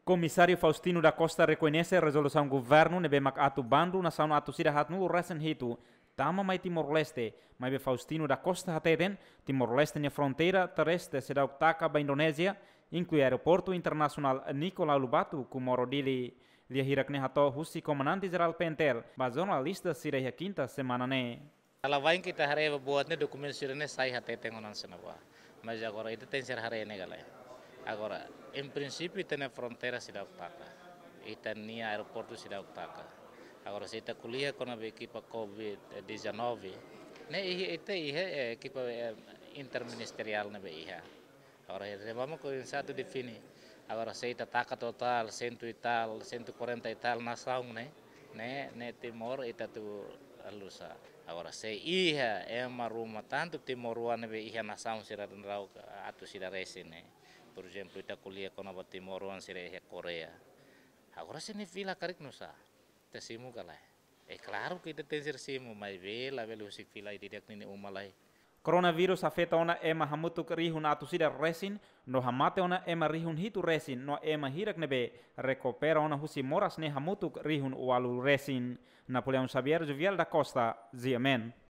Comissário Faustino da Costa reconhece a resolução do governo nebe mak atu bandu na sauna atu sida hat no recen hitu tama mai Timor-Leste, mas be Faustino da Costa hateden Timor-Leste na fronteira terrestre sida utaka ba Indonésia, inclui aeroporto internacional Nicolau Lubatu ku Morodili. Dia hirak ne hato husi comandante geral Pentel, ba jornalista sida ya quinta semana ne. Kalau vain kita hari buatnya dokumen sirene sai hati tengonan senapa, mas agora itu tem ser hari ini galai. Agora, em princípio tem na fronteira cidade utaka, itu ni aeroporto cidade utaka. Agora se kita kuliah com a equipa COVID-19, ne itu equipa interministerial ne beihah. Agora vamos começar a definir. Agora se kita taka total 100 e tal, 140 e tal nação ne Timor itu tu alusa. Agora se iha uma rumah tanto Timoruan be iha nação sira rau atu sira resine. Por exemplo, ita kuliah com a Timoruan sira iha Korea. Agora se ne vila karik nusa. Te simu kalai. Claro que ita tem ser simu, mas vela usik vila idiak nini umalai. Coronavirus afeta ona ema hamutuk rihun atu sida resin, no hamate ona ema rihun hitu resin, no ema hirak nebe recupera ona husi moras ne hamutuk rihun ualu resin. Napoleão Xavier Jovial da Costa, Ziamen.